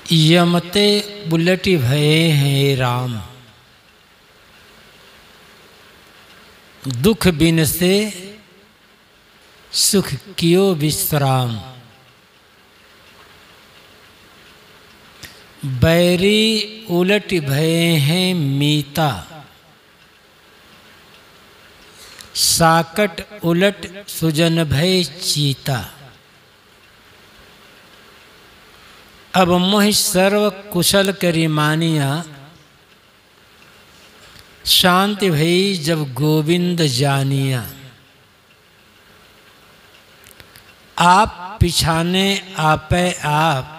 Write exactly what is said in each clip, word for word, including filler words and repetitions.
यमते बुलटी भये हैं राम, दुख बिन से सुख कियो विश्राम। बैरी उलट भये हैं मीता, साकट उलट सुजन भय चीता। अब मोहि सर्व कुशल करी मानिया, शांति भई जब गोविंद जानिया। आप पिछाने आपे आप,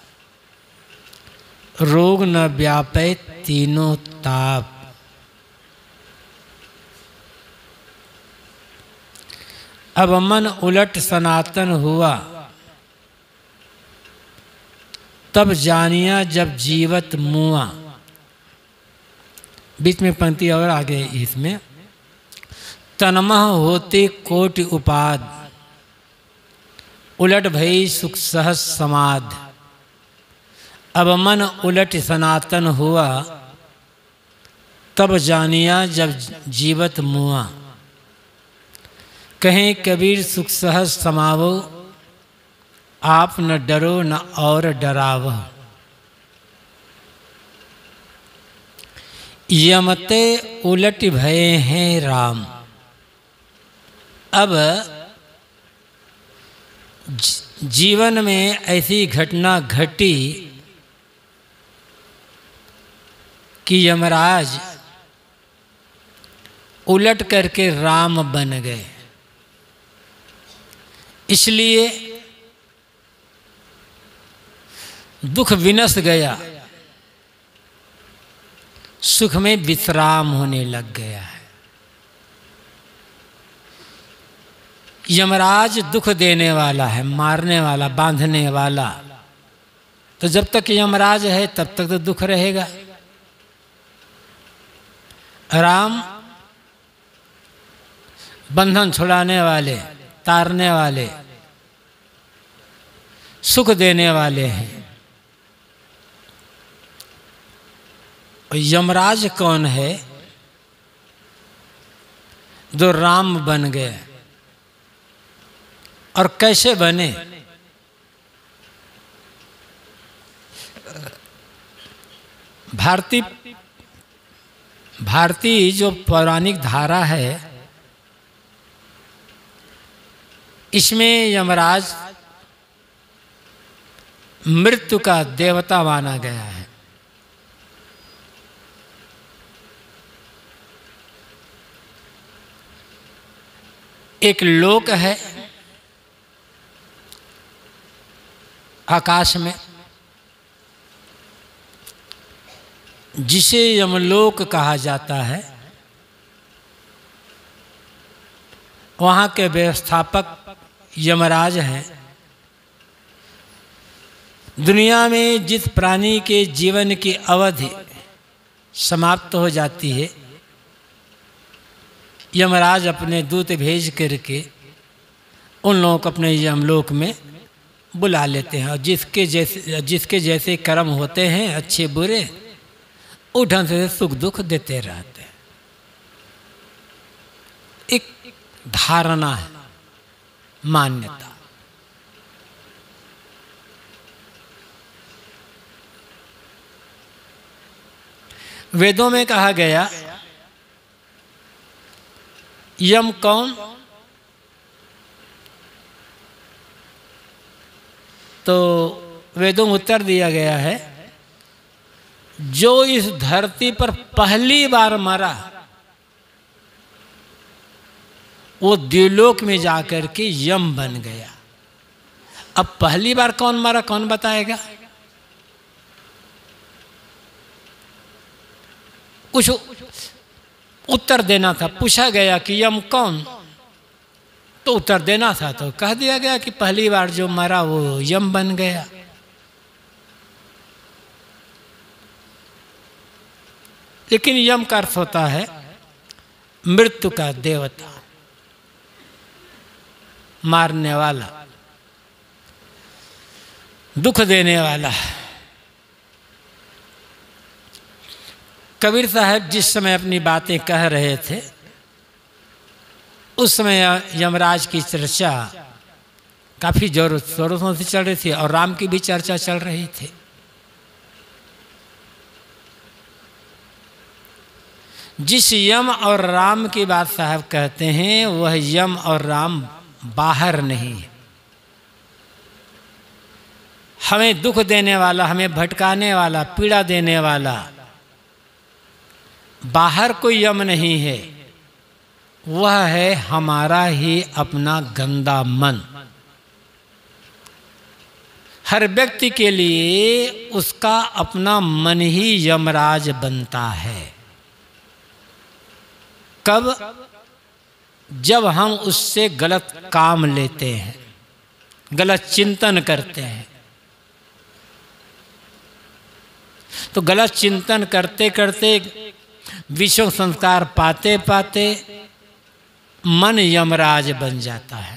रोग न व्यापे तीनों ताप। अब मन उलट सनातन हुआ, तब जानिया जब जीवत मुआ। बीच में पंक्ति और आगे इसमें, तन्मह होते कोटि उपाद, उलट भई सुख सहज समाध। अब मन उलट सनातन हुआ, तब जानिया जब जीवत मुआ। कहें कबीर सुख सहज समावो, आप न डरो न और डरावो। यमते उलट भये हैं राम। अब जीवन में ऐसी घटना घटी कि यमराज उलट करके राम बन गए। इसलिए दुख विनस गया, सुख में विश्राम होने लग गया है। यमराज दुख देने वाला है, मारने वाला, बांधने वाला। तो जब तक यमराज है तब तक तो दुख रहेगा। राम बंधन छुड़ाने वाले, तारने वाले, सुख देने वाले हैं। और यमराज कौन है? जो राम बन गए। और कैसे बने? भारतीय भारतीय जो पौराणिक धारा है, इसमें यमराज मृत्यु का देवता माना गया है। एक लोक है आकाश में, जिसे यमलोक कहा जाता है। वहाँ के व्यवस्थापक यमराज हैं। दुनिया में जिस प्राणी के जीवन की अवधि समाप्त हो जाती है, यमराज अपने दूत भेज करके उन लोगों को अपने यमलोक में बुला लेते हैं। और जिसके जैसे जिसके जैसे कर्म होते हैं, अच्छे बुरे, उस ढंग से सुख दुख देते रहते हैं। एक धारणा है, मान्यता। वेदों में कहा गया, यम कौन? तो वेदों में उत्तर दिया गया है, जो इस धरती पर पहली बार मरा, वो द्युलोक में जाकर के यम बन गया। अब पहली बार कौन मरा, कौन बताएगा? कुछ उत्तर देना था। पूछा गया कि यम कौन, तो उत्तर देना था। तो कह दिया गया कि पहली बार जो मरा वो यम बन गया। लेकिन यम का अर्थ होता है मृत्यु का देवता, मारने वाला, दुख देने वाला। कबीर साहब जिस समय अपनी बातें कह रहे थे उस समय यमराज की चर्चा काफ़ी जोर शोरों से चल रही थी और राम की भी चर्चा चल रही थी। जिस यम और राम की बात साहब कहते हैं वह यम और राम बाहर नहीं है। हमें दुख देने वाला, हमें भटकाने वाला, पीड़ा देने वाला बाहर कोई यम नहीं है, वह है हमारा ही अपना गंदा मन। हर व्यक्ति के लिए उसका अपना मन ही यमराज बनता है। कब? जब हम उससे गलत काम लेते हैं, गलत चिंतन करते हैं। तो गलत चिंतन करते करते, विषम संस्कार पाते पाते मन यमराज बन जाता है।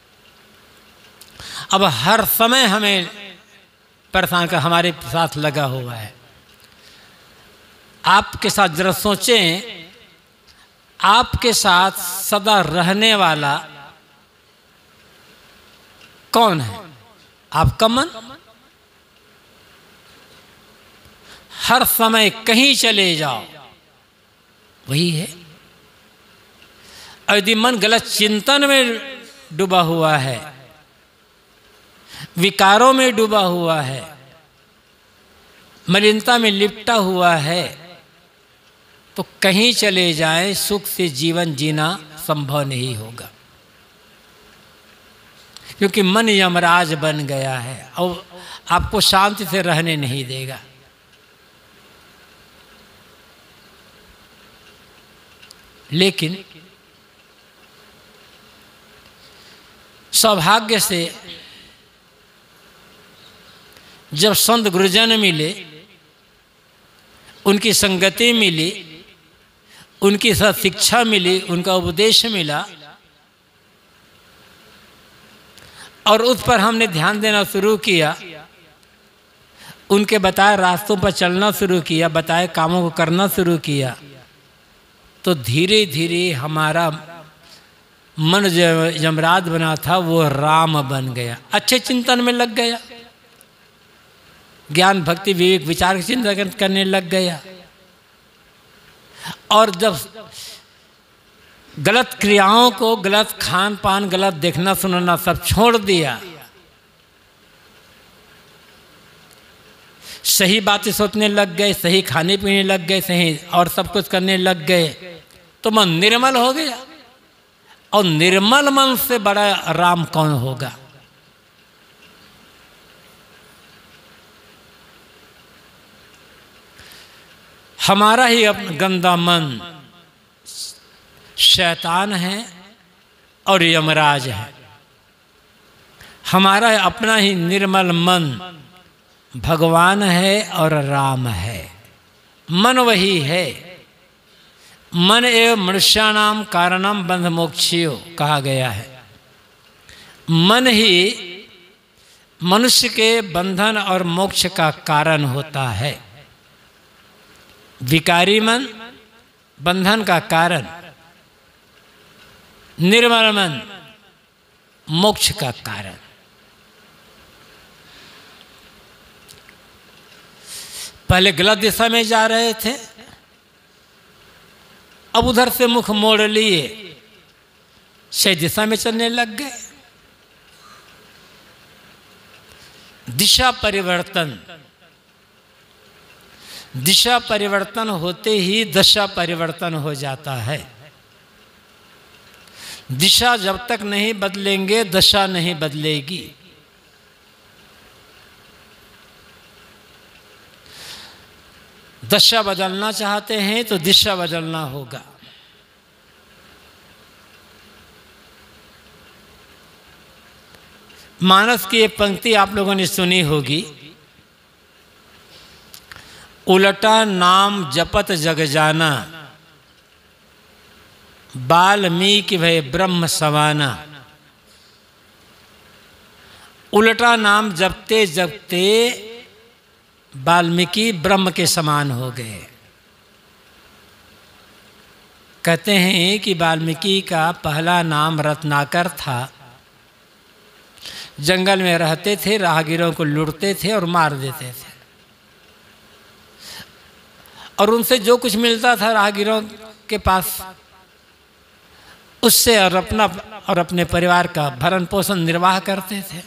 अब हर समय हमें परेशान कर हमारे साथ लगा हुआ है। आपके साथ जरा सोचें, आपके साथ सदा रहने वाला कौन है? आपका मन। हर समय कहीं चले जाओ वही है। और यदि मन गलत चिंतन में डूबा हुआ है, विकारों में डूबा हुआ है, मलिनता में लिपटा हुआ है, तो कहीं चले जाएं सुख से जीवन जीना संभव नहीं होगा। क्योंकि मन यमराज बन गया है और आपको शांति से रहने नहीं देगा। लेकिन सौभाग्य से जब संत गुरुजन मिले, उनकी संगति मिली, उनकी साथ शिक्षा मिली, उनका उपदेश मिला और उस पर हमने ध्यान देना शुरू किया, उनके बताए रास्तों पर चलना शुरू किया, बताए कामों को करना शुरू किया, तो धीरे धीरे हमारा मन जो यमराज बना था वो राम बन गया। अच्छे चिंतन में लग गया, ज्ञान भक्ति विवेक विचार की चिंता करने लग गया। और जब गलत क्रियाओं को, गलत खान पान, गलत देखना सुनना सब छोड़ दिया, सही बातें सोचने लग गए, सही खाने पीने लग गए, सही और सब कुछ करने लग गए, तो मन निर्मल हो गया। और निर्मल मन से बड़ा राम कौन होगा? हमारा ही अपना गंदा मन शैतान है और यमराज है। हमारा अपना ही निर्मल मन भगवान है और राम है। मन वही है। मन एवं मनुष्याणाम कारणम बंध मोक्षियो कहा गया है। मन ही मनुष्य के बंधन और मोक्ष का कारण होता है। विकारी मन बंधन का कारण, निर्मल मन मोक्ष का कारण। पहले गलत दिशा में जा रहे थे, अब उधर से मुख मोड़ लिए सही दिशा में चलने लग गए। दिशा परिवर्तन, दिशा परिवर्तन होते ही दशा परिवर्तन हो जाता है। दिशा जब तक नहीं बदलेंगे दशा नहीं बदलेगी। दशा बदलना चाहते हैं तो दिशा बदलना होगा। मानस की एक पंक्ति आप लोगों ने सुनी होगी, उलटा नाम जपत जग जाना, वाल्मीकि भय ब्रह्म सवाना। उलटा नाम जपते जपते वाल्मीकि ब्रह्म के समान हो गए। कहते हैं कि वाल्मीकि का पहला नाम रत्नाकर था। जंगल में रहते थे, राहगीरों को लूटते थे और मार देते थे, और उनसे जो कुछ मिलता था राहगीरों के पास, उससे और अपना और अपने परिवार का भरण पोषण निर्वाह करते थे।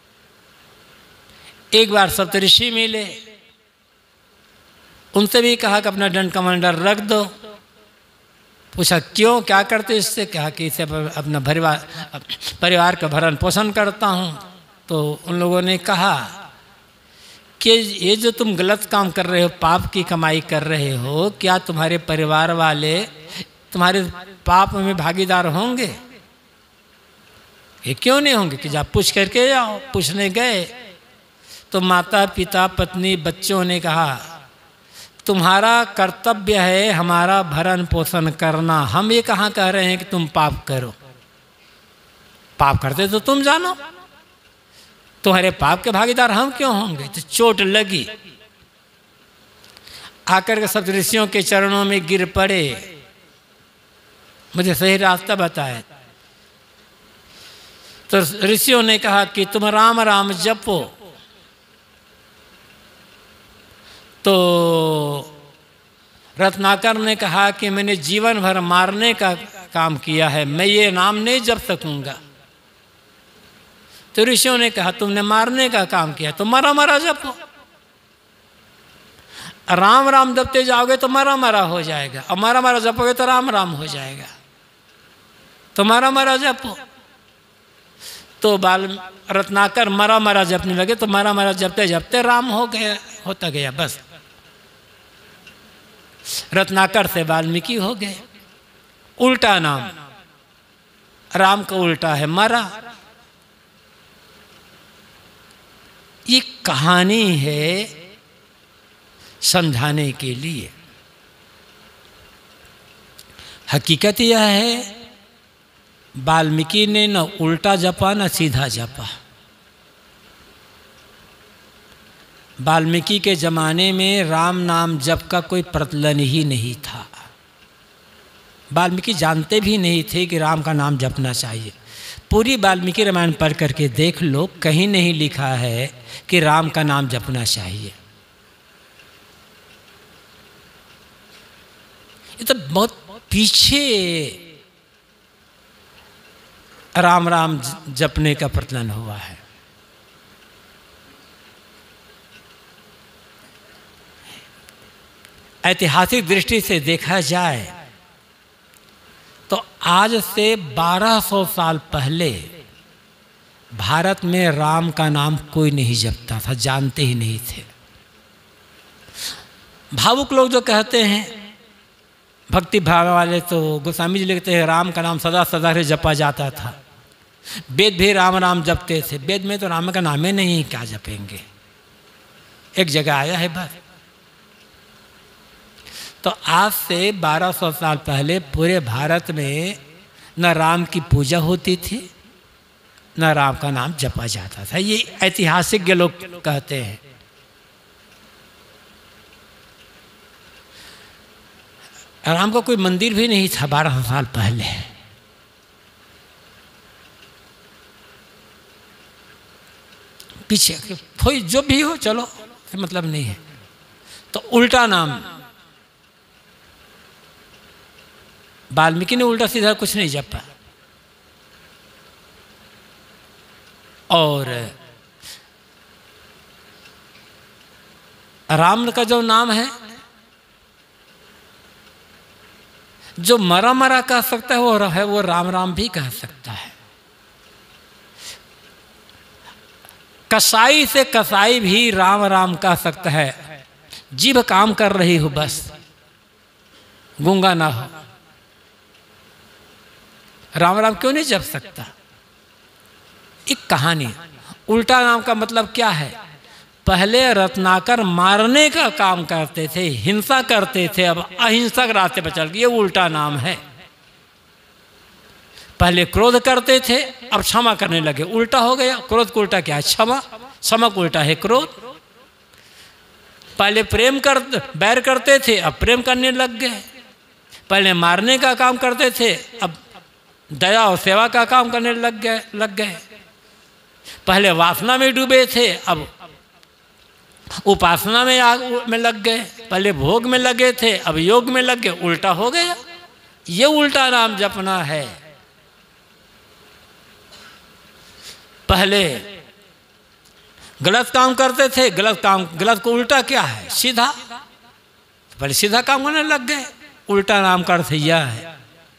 एक बार सप्तऋषि मिले, उनसे भी कहा कि अपना दंड कमंडल रख दो। पूछा क्यों, क्या करते इससे? कहा कि इसे अपना परिवार परिवार का भरण पोषण करता हूँ। तो उन लोगों ने कहा कि ये जो तुम गलत काम कर रहे हो, पाप की कमाई कर रहे हो, क्या तुम्हारे परिवार वाले तुम्हारे पाप में भागीदार होंगे? ये क्यों नहीं होंगे? कि जा पूछ करके जाओ। पूछने गए तो माता पिता पत्नी बच्चों ने कहा तुम्हारा कर्तव्य है हमारा भरण पोषण करना, हम ये कहाँ कह रहे हैं कि तुम पाप करो। पाप करते तो तुम जानो, तुम्हारे पाप के भागीदार हम क्यों होंगे? तो चोट लगी, आकर के सप्तऋषियों के चरणों में गिर पड़े, मुझे सही रास्ता बताए। तो ऋषियों ने कहा कि तुम राम राम जपो। तो रत्नाकर ने कहा कि मैंने जीवन भर मारने का काम किया है, मैं ये नाम नहीं जप सकूंगा। तो ऋषियों ने कहा तुमने मारने का काम किया तो मरा मरा जपो। राम राम जपते जाओगे तो मरा मरा हो जाएगा, और मरा मरा जपोगे तो राम राम हो जाएगा। तो मरा मरा जपो। तो बाल रत्नाकर मरा मरा जपने लगे, तो मरा मरा जपते जपते राम हो गया, होता गया। बस रत्नाकर से वाल्मीकि हो गए। उल्टा नाम, राम का उल्टा है मरा। ये कहानी है समझाने के लिए। हकीकत यह है वाल्मीकि ने न उल्टा जपा न सीधा जपा। वाल्मीकि के ज़माने में राम नाम जप का कोई प्रचलन ही नहीं था। वाल्मीकि जानते भी नहीं थे कि राम का नाम जपना चाहिए। पूरी वाल्मीकि रामायण पढ़ करके देख लो, कहीं नहीं लिखा है कि राम का नाम जपना चाहिए। ये तो बहुत पीछे राम राम जपने का प्रचलन हुआ है। ऐतिहासिक दृष्टि से देखा जाए तो आज से बारह सौ साल पहले भारत में राम का नाम कोई नहीं जपता था, जानते ही नहीं थे। भावुक लोग जो कहते हैं, भक्ति भाव वाले, तो गोस्वामी जी लिखते हैं राम का नाम सदा सदा से जपा जाता था। वेद भी राम राम जपते थे। वेद में तो राम का नाम ही नहीं, क्या जपेंगे? एक जगह आया है बस। तो आज से बारह सौ साल पहले पूरे भारत में न राम की पूजा होती थी, न राम का नाम जपा जाता था। ये ऐतिहासिक लोग कहते हैं। राम का कोई मंदिर भी नहीं था बारह सौ साल पहले। पीछे कोई जो भी हो, चलो मतलब नहीं है। तो उल्टा नाम, वाल्मीकि ने उल्टा सीधा कुछ नहीं जपा। और राम का जो नाम है, जो मरा मरा कह सकता है वो है वो राम राम भी कह सकता है। कसाई से कसाई भी राम राम कह सकता है। जीभ काम कर रही हो, बस गूंगा ना हो। राम राम क्यों नहीं जप सकता? एक कहानी। उल्टा नाम का मतलब क्या है? पहले रत्नाकर मारने का काम करते थे, हिंसा करते थे, अब अहिंसक रास्ते पर चल गए, ये उल्टा नाम है। पहले क्रोध करते थे, अब क्षमा करने लगे, उल्टा हो गया। क्रोध को उल्टा क्या है? क्षमा। क्षमा को उल्टा है क्रोध। पहले प्रेम कर बैर करते थे, अब प्रेम करने लग गए। पहले मारने का काम करते थे, अब दया और सेवा का काम करने लग गए लग गए पहले वासना में डूबे थे, अब उपासना में आग में लग गए। पहले भोग में लगे थे, अब योग में लग गए। उल्टा हो गया। ये उल्टा नाम जपना है। पहले गलत काम करते थे, गलत काम, गलत को उल्टा क्या है? सीधा। पहले सीधा काम करने लग गए। उल्टा नाम का अर्थ यह है,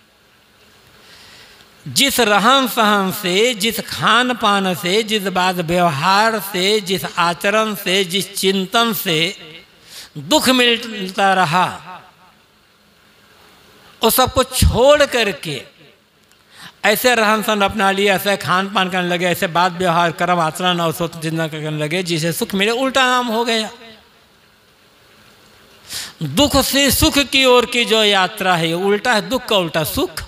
जिस रहन सहन से, जिस खान पान से, जिस बात व्यवहार से, जिस आचरण से, जिस चिंतन से दुख मिलता रहा, उस सबको छोड़ करके ऐसे रहन सहन अपना लिया, ऐसे खान पान करने लगे, ऐसे बात व्यवहार कर्म आचरण और सोच चिंतन करने लगे जिसे सुख मिले। उल्टा नाम हो गया। दुख से सुख की ओर की जो यात्रा है, उल्टा है। दुख का उल्टा सुख।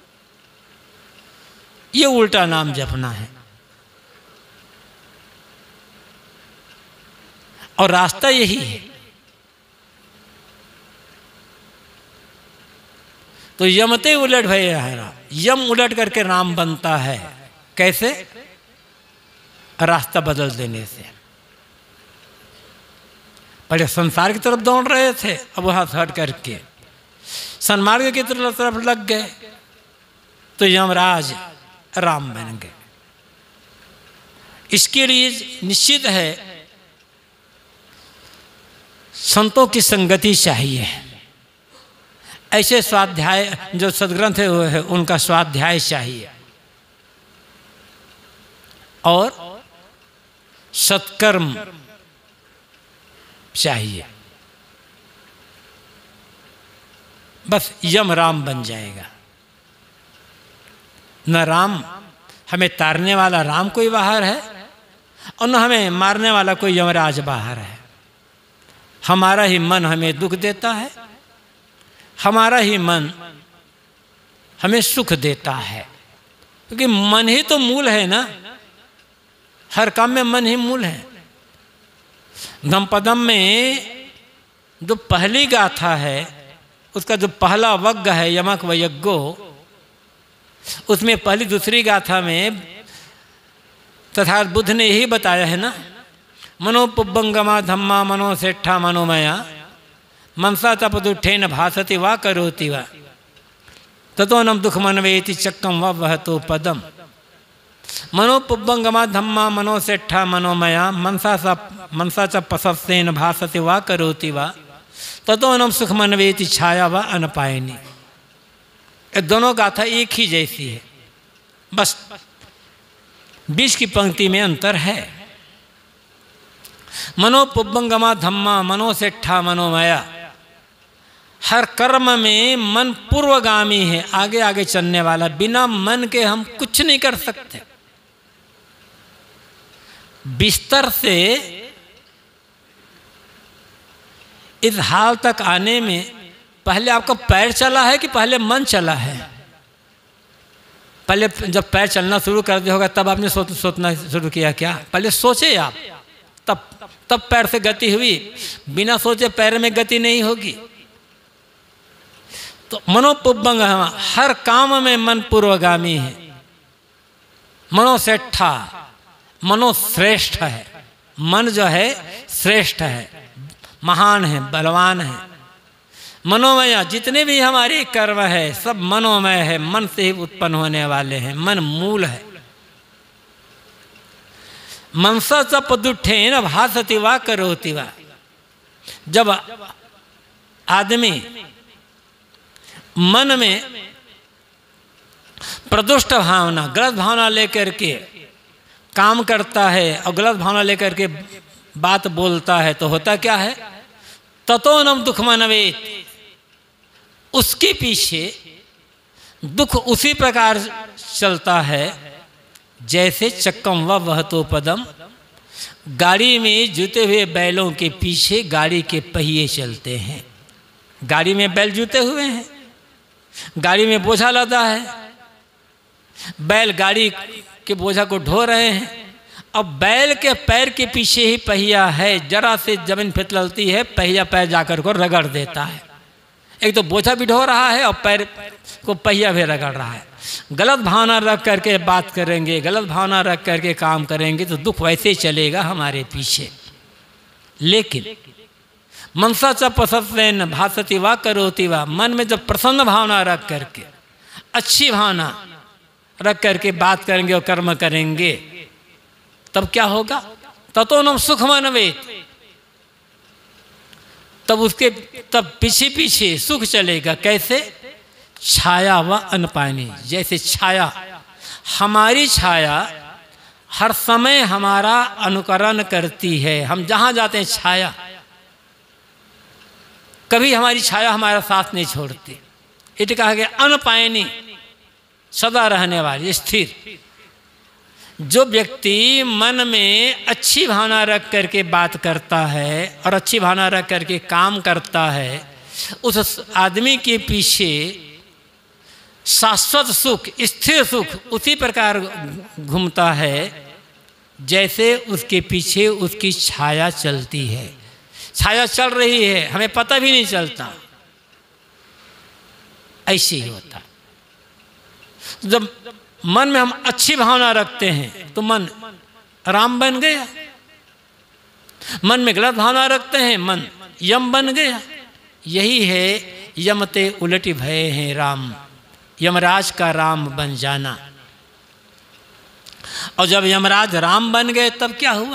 ये उल्टा नाम जपना है। और रास्ता यही है। तो यमते उलट भय है। यम उलट करके नाम बनता है। कैसे? रास्ता बदल देने से। पहले संसार की तरफ दौड़ रहे थे, अब वहां से हट करके सन्मार्ग की तरफ लग गए, तो यमराज राम बन गए। इसके लिए निश्चित है संतों की संगति चाहिए। ऐसे स्वाध्याय जो सदग्रंथ है उनका स्वाध्याय चाहिए, और सत्कर्म चाहिए। बस यम राम बन जाएगा। न राम हमें तारने वाला राम कोई बाहर है, और न हमें मारने वाला कोई यमराज बाहर है। हमारा ही मन हमें दुख देता है, हमारा ही मन हमें सुख देता है, क्योंकि मन ही तो मूल है ना। हर काम में मन ही मूल है। धम्पदम में जो पहली गाथा है, उसका जो पहला वग्ग है यमक व यज्ञो, उसमें पहली दूसरी गाथा में तथा बुद्ध ने यही बताया है ना, मनोपुब्बंगमा धम्मा मनो सेठा मनोमया मनसा तपदुठेन भासति वा करोति वा ततो नम दुख मनवेति चक्कम व वह तो पदम। मनोपुब्बंगमा धम्मा मनो सेठा मनोमया मनसा स मनसा च पसस्तेन भासति वा करोति वा ततो नम सुख मनवेति छाया व अनपायनी। ये दोनों गाथा एक ही जैसी है, बस बीच की पंक्ति में अंतर है। मनोपुब्बंगमा धम्मा मनो सेठा मनोमया, हर कर्म में मन पूर्वगामी है, आगे आगे चलने वाला। बिना मन के हम कुछ नहीं कर सकते। बिस्तर से इस हाल तक आने में पहले आपका पैर चला है कि पहले मन चला है? पहले जब पैर चलना शुरू कर दिया होगा तब आपने सोच सोचना शुरू किया क्या? पहले सोचे आप, तब तब पैर से गति हुई। बिना सोचे पैर में गति नहीं होगी। तो मनोपुब्बंग, हर काम में मन पूर्वगामी है। मनोसेठा, मनोश्रेष्ठ है। मन जो है श्रेष्ठ है, महान है, बलवान है। मनोमय, जितने भी हमारे कर्म है सब मनोमय है, मन से ही उत्पन्न होने वाले हैं। मन मूल है। मनसा च पदुठेन भासति वा करोति वा। जब आदमी मन में प्रदुष्ट भावना, गलत भावना लेकर के काम करता है और गलत भावना लेकर के बात बोलता है, तो होता क्या है? ततो नम दुख मनवेत, उसके पीछे दुख उसी प्रकार चलता है जैसे चक्कम व वह तो पदम, गाड़ी में जुते हुए बैलों के पीछे गाड़ी के पहिए चलते हैं। गाड़ी में बैल जुते हुए हैं, गाड़ी में बोझा लदा है, बैल गाड़ी के बोझा को ढो रहे हैं। अब बैल के पैर के पीछे ही पहिया है, जरा से जमीन फिसलती है, पहिया पैर जाकर को रगड़ देता है। एक तो बोझा भी ढो रहा है और पैर को पहिया भी रगड़ रहा है। गलत भावना रख करके बात करेंगे, गलत भावना रख करके काम करेंगे तो दुख वैसे ही चलेगा हमारे पीछे। लेकिन मनसा च प्रसन्न भासती वा करोति वा, मन में जब प्रसन्न भावना रख करके, अच्छी भावना रख करके बात करेंगे और कर्म करेंगे, तब क्या होगा? ततो नम सुखमन्वेत, तब उसके तब पीछे पीछे सुख चलेगा। कैसे? छाया व अनपानी, जैसे छाया, हमारी छाया हर समय हमारा अनुकरण करती है। हम जहाँ जाते हैं छाया, कभी हमारी छाया हमारा साथ नहीं छोड़ती। इट कहा गया अनपायनी, सदा रहने वाली, स्थिर। जो व्यक्ति मन में अच्छी भावना रख करके बात करता है और अच्छी भावना रख करके काम करता है, उस आदमी के पीछे शाश्वत सुख, स्थिर सुख उसी प्रकार घूमता है जैसे उसके पीछे उसकी छाया चलती है। छाया चल रही है, हमें पता भी नहीं चलता, ऐसे ही होता। जब मन में हम अच्छी भावना रखते हैं तो मन राम बन गया, मन में गलत भावना रखते हैं मन यम बन गया। यही है यमते उलटी भय हैं राम, यमराज का राम बन जाना। और जब यमराज राम बन गए तब क्या हुआ?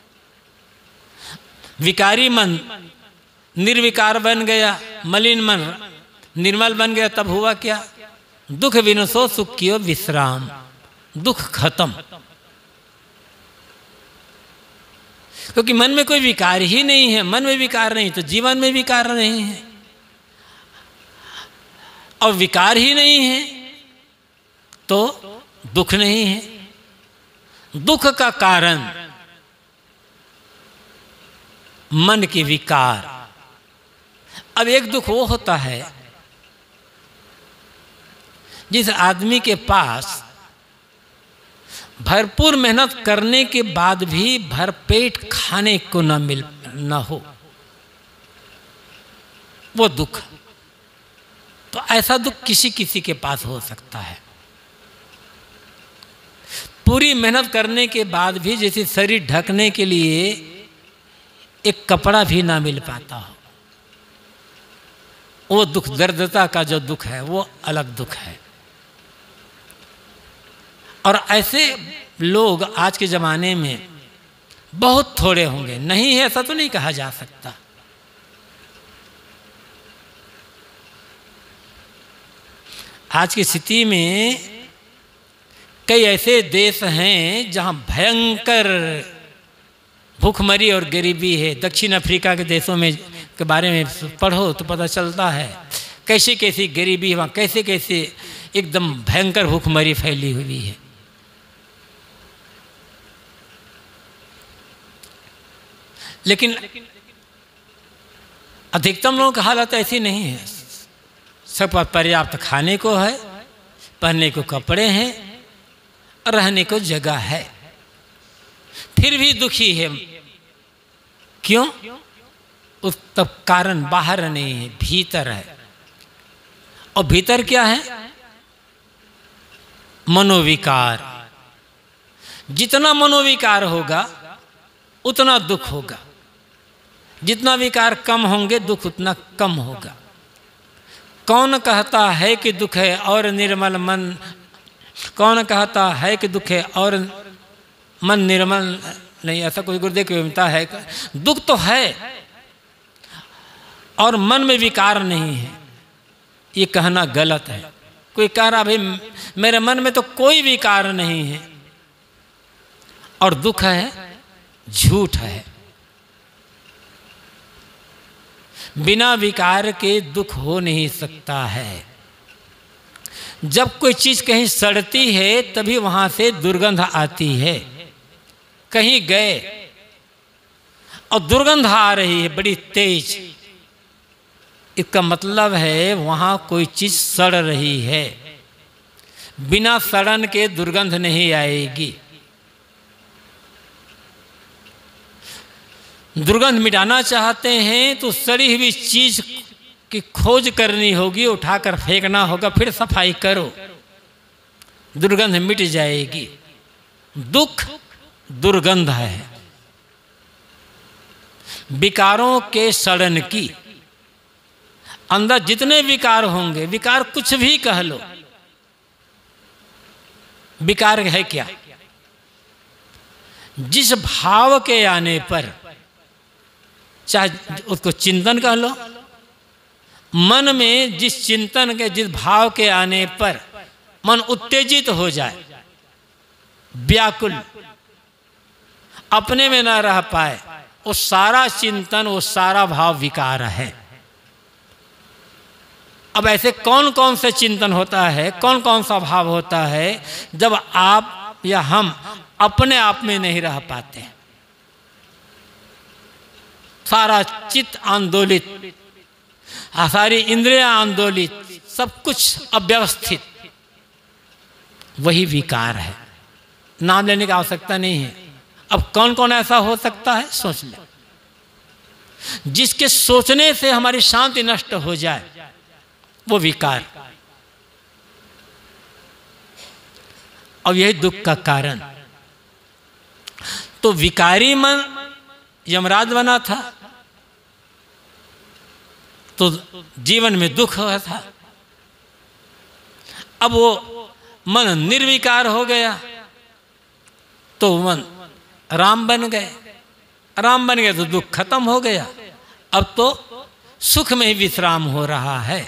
विकारी मन निर्विकार बन गया, मलिन मन निर्मल बन गया। तब हुआ क्या? दुख विनसो सुख कियो विश्राम, दुख खत्म। क्योंकि मन में कोई विकार ही नहीं है। मन में विकार नहीं तो जीवन में विकार नहीं है, और विकार ही नहीं है तो दुख नहीं है। दुख का कारण मन के विकार। अब एक दुख वो होता है जिस आदमी के पास भरपूर मेहनत करने के बाद भी भरपेट खाने को न मिल न हो, वो दुख। तो ऐसा दुख किसी किसी के पास हो सकता है। पूरी मेहनत करने के बाद भी जैसे शरीर ढकने के लिए एक कपड़ा भी ना मिल पाता हो, वो दुख, दर्दता का जो दुख है वो अलग दुख है। और ऐसे लोग आज के ज़माने में बहुत थोड़े होंगे, नहीं है ऐसा तो नहीं कहा जा सकता। आज की स्थिति में कई ऐसे देश हैं जहां भयंकर भूखमरी और गरीबी है। दक्षिण अफ्रीका के देशों में के बारे में पढ़ो तो पता चलता है कैसी कैसी गरीबी, वहाँ कैसे कैसे एकदम भयंकर भूखमरी फैली हुई है। लेकिन अधिकतम लोगों की हालत ऐसी नहीं है। सब पास पर्याप्त खाने को है, पहनने को कपड़े हैं, रहने को जगह है, फिर भी दुखी है। क्यों? उस तब कारण बाहर नहीं है, भीतर है। और भीतर क्या है? मनोविकार। जितना मनोविकार होगा उतना दुख होगा, जितना विकार कम होंगे दुख उतना कम होगा। कौन कहता है कि दुख है और निर्मल मन, कौन कहता है कि दुख है और मन निर्मल नहीं? ऐसा कोई गुरुदेव की विमता है? दुख तो है और मन में विकार नहीं है, ये कहना गलत है। कोई कह रहा भाई मेरे मन में तो कोई विकार नहीं है और दुख है, झूठ है। बिना विकार के दुख हो नहीं सकता है। जब कोई चीज कहीं सड़ती है तभी वहां से दुर्गंध आती है। कहीं गए और दुर्गंध आ रही है बड़ी तेज, इसका मतलब है वहां कोई चीज सड़ रही है। बिना सड़न के दुर्गंध नहीं आएगी। दुर्गंध मिटाना चाहते हैं तो सड़ी हुई चीज कि खोज करनी होगी, उठाकर फेंकना होगा, फिर सफाई करो, दुर्गंध मिट जाएगी। दुख दुर्गंध है, विकारों के सड़न की। अंदर जितने विकार होंगे, विकार कुछ भी कह लो, विकार है क्या? जिस भाव के आने पर, चाहे उसको चिंतन कह लो, मन में जिस चिंतन के, जिस भाव के आने पर मन उत्तेजित हो जाए, व्याकुल, अपने में न रह पाए, वो सारा चिंतन, वो सारा भाव विकार है। अब ऐसे कौन कौन से चिंतन होता है, कौन कौन सा भाव होता है जब आप या हम अपने आप में नहीं रह पाते? सारा चित्त आंदोलित, सारी इंद्रियां आंदोलित, सब कुछ अव्यवस्थित, वही विकार है। नाम लेने की आवश्यकता नहीं है। अब कौन कौन ऐसा हो सकता है, सोच ले। जिसके सोचने से हमारी शांति नष्ट हो जाए, वो विकार। और यही दुख का कारण। तो विकारी मन यमराज बना था, तो जीवन में दुख हुआ था। अब वो मन निर्विकार हो गया, तो मन राम बन गए। राम बन गए तो दुख खत्म हो गया। अब तो सुख में ही विश्राम हो रहा है।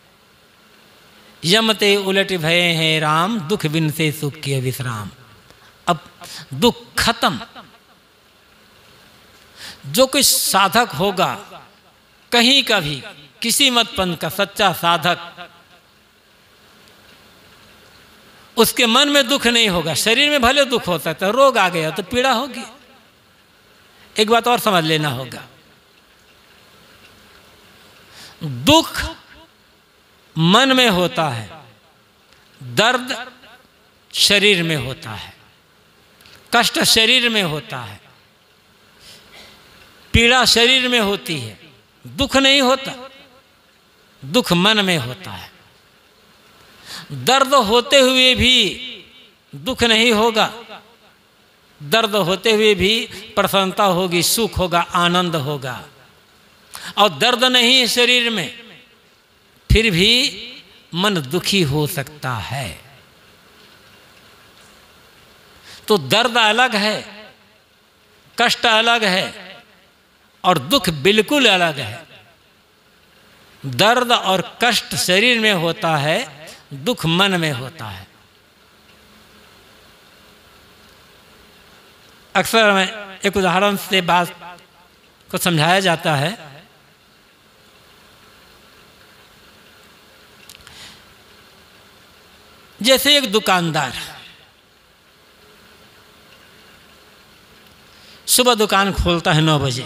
यमते उलट भय है राम, दुख बिन से सुख किए विश्राम। अब दुख खत्म। जो कोई साधक होगा कहीं का भी, किसी मत पंथ का सच्चा साधक, उसके मन में दुख नहीं होगा। शरीर में भले दुख हो सकता है, रोग आ गया तो पीड़ा होगी। एक बात और समझ लेना होगा, दुख मन में होता है, दर्द शरीर में होता है, कष्ट शरीर में होता है, पीड़ा शरीर में होती है, दुख नहीं होता। दुख मन में होता है। दर्द होते हुए भी दुख नहीं होगा, दर्द होते हुए भी प्रसन्नता होगी, सुख होगा, आनंद होगा। और दर्द नहीं है शरीर में, फिर भी मन दुखी हो सकता है। तो दर्द अलग है, कष्ट अलग है, और दुख बिल्कुल अलग है। दर्द और कष्ट शरीर में होता है, दुख मन में होता है। अक्सर मैं एक उदाहरण से बात को समझाया जाता है। जैसे एक दुकानदार सुबह दुकान खोलता है नौ बजे।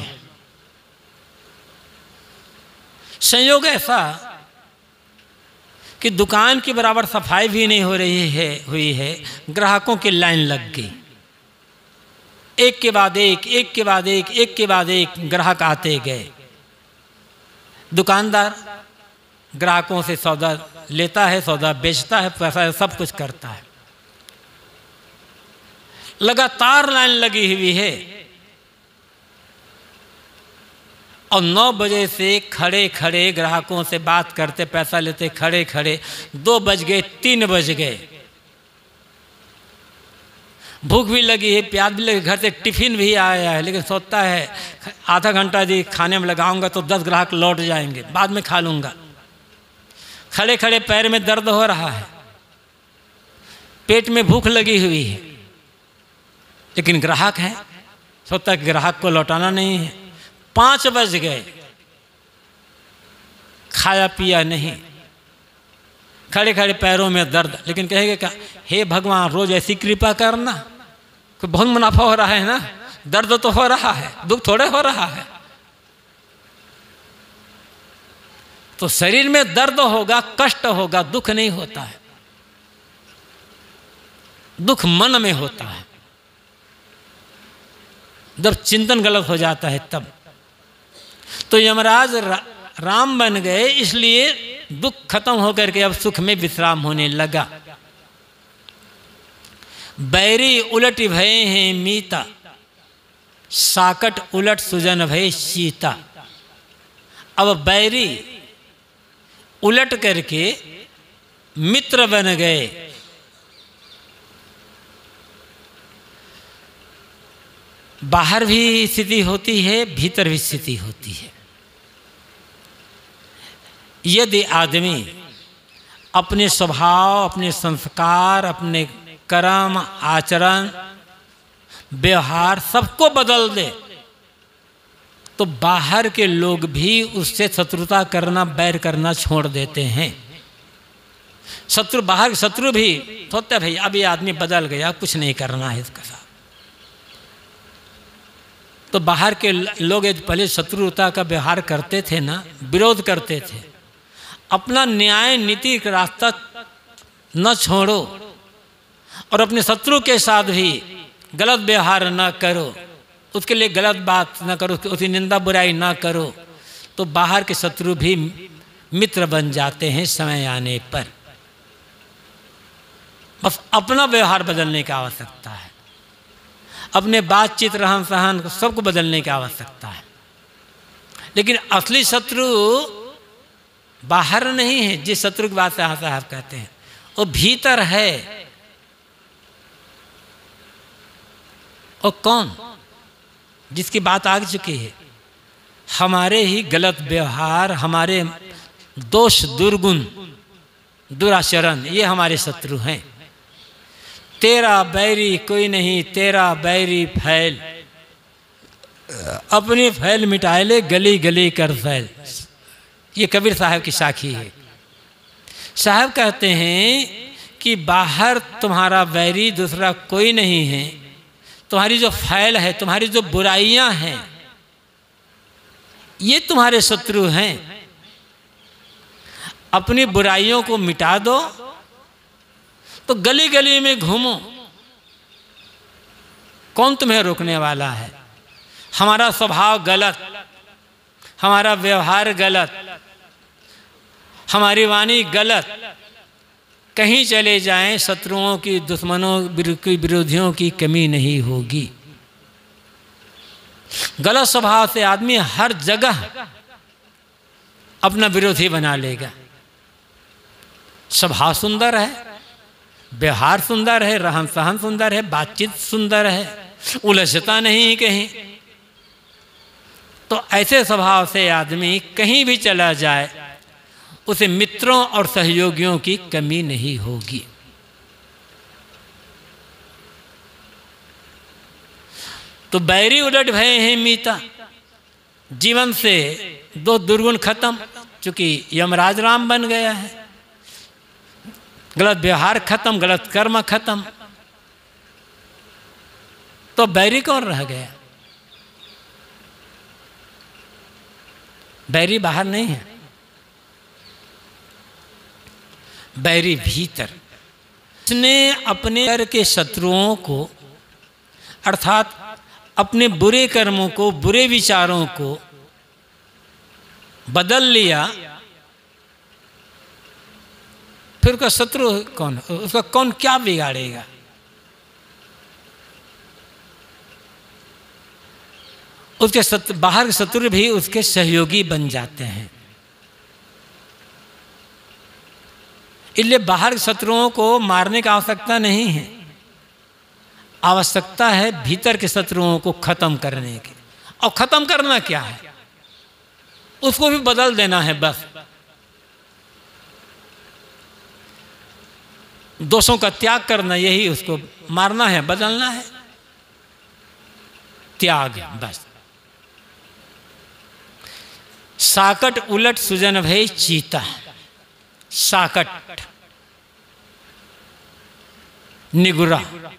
संयोग ऐसा कि दुकान के बराबर सफाई भी नहीं हो रही है हुई है, ग्राहकों की लाइन लग गई। एक के बाद एक, एक के बाद एक, एक के बाद एक ग्राहक आते गए। दुकानदार ग्राहकों से सौदा लेता है, सौदा बेचता है, पैसा सब कुछ करता है। लगातार लाइन लगी हुई है और नौ बजे से खड़े खड़े ग्राहकों से बात करते, पैसा लेते, खड़े खड़े दो बज गए, तीन बज गए। भूख भी लगी है, प्यास भी लगी, घर से टिफिन भी आया है, लेकिन सोचता है आधा घंटा यदि खाने में लगाऊंगा तो दस ग्राहक लौट जाएंगे, बाद में खा लूँगा। खड़े खड़े पैर में दर्द हो रहा है, पेट में भूख लगी हुई है, लेकिन ग्राहक है, सोचता है कि ग्राहक को लौटाना नहीं है। पाँच बज गए, खाया पिया नहीं, खड़े खड़े पैरों में दर्द, लेकिन कहेंगे क्या, हे भगवान रोज ऐसी कृपा करना, कोई बहुत मुनाफा हो रहा है ना, दर्द तो हो रहा है, दुख थोड़े हो रहा है। तो शरीर में दर्द होगा, कष्ट होगा, दुख नहीं होता है। दुख मन में होता है, जब चिंतन गलत हो जाता है तब। तो यमराज राम बन गए, इसलिए दुख खत्म होकर के अब सुख में विश्राम होने लगा। बैरी उलट भये हैं मीता, साकट उलट सुजन भय सीता। अब बैरी उलट करके मित्र बन गए। बाहर भी स्थिति होती है, भीतर भी स्थिति होती है। यदि आदमी अपने स्वभाव, अपने संस्कार, अपने कर्म, आचरण, व्यवहार सबको बदल दे तो बाहर के लोग भी उससे शत्रुता करना, बैर करना छोड़ देते हैं। शत्रु, बाहर के शत्रु भी सोचते भाई अब ये आदमी बदल गया, कुछ नहीं करना है इसका साथ। तो बाहर के लोग पहले शत्रुता का व्यवहार करते थे ना, विरोध करते थे। अपना न्याय नीति का रास्ता न छोड़ो और अपने शत्रु के साथ भी गलत व्यवहार न करो, उसके लिए गलत बात न करो, उसकी निंदा बुराई न करो, तो बाहर के शत्रु भी मित्र बन जाते हैं समय आने पर। बस अपना व्यवहार बदलने की आवश्यकता है, अपने बातचीत, रहन सहन सबको बदलने की आवश्यकता है। लेकिन असली शत्रु बाहर नहीं है, जिस शत्रु की बात साहब कहते हैं वो भीतर है। और कौन? जिसकी बात आ चुकी है, हमारे ही गलत व्यवहार, हमारे दोष, दुर्गुण, दुराचरण, ये हमारे शत्रु हैं। तेरा बैरी कोई नहीं, तेरा बैरी फैल, अपनी फैल मिटाए ले, गली गली कर फैल। ये कबीर साहब की साखी है। साहब कहते हैं कि बाहर तुम्हारा बैरी दूसरा कोई नहीं है, तुम्हारी जो फैल है, तुम्हारी जो बुराइयां हैं, ये तुम्हारे शत्रु हैं। अपनी बुराइयों को मिटा दो तो गली गली में घूमो, कौन तुम्हें रोकने वाला है? हमारा स्वभाव गलत, हमारा व्यवहार गलत, हमारी वाणी गलत, कहीं चले जाएं शत्रुओं की, दुश्मनों की, विरोधियों की कमी नहीं होगी। गलत स्वभाव से आदमी हर जगह अपना विरोधी बना लेगा। स्वभाव सुंदर है, व्यवहार सुंदर है, रहन सहन सुंदर है, बातचीत सुंदर है, उलझता नहीं कहीं, तो ऐसे स्वभाव से आदमी कहीं भी चला जाए उसे मित्रों और सहयोगियों की कमी नहीं होगी। तो बैरी उलट भये हैं मीता, जीवन से दो दुर्गुण खत्म, चूंकि यमराज राम बन गया है। गलत व्यवहार खत्म, गलत कर्म खत्म, तो बैरी कौन रह गया? बैरी बाहर नहीं है, बैरी भीतर। उसने अपने घर के शत्रुओं को, अर्थात अपने बुरे कर्मों को, बुरे विचारों को बदल लिया, फिर उसका शत्रु कौन? उसका कौन क्या बिगाड़ेगा? उसके शत्रु, बाहर के शत्रु भी उसके सहयोगी बन जाते हैं। इसलिए बाहर के शत्रुओं को मारने की आवश्यकता नहीं है, आवश्यकता है भीतर के शत्रुओं को खत्म करने की। और खत्म करना क्या है? उसको भी बदल देना है। बस दोषों का त्याग करना, यही उसको मारना है, बदलना है। त्याग, बस। साकट उलट सुजन भय चीता। साकट निगुरा,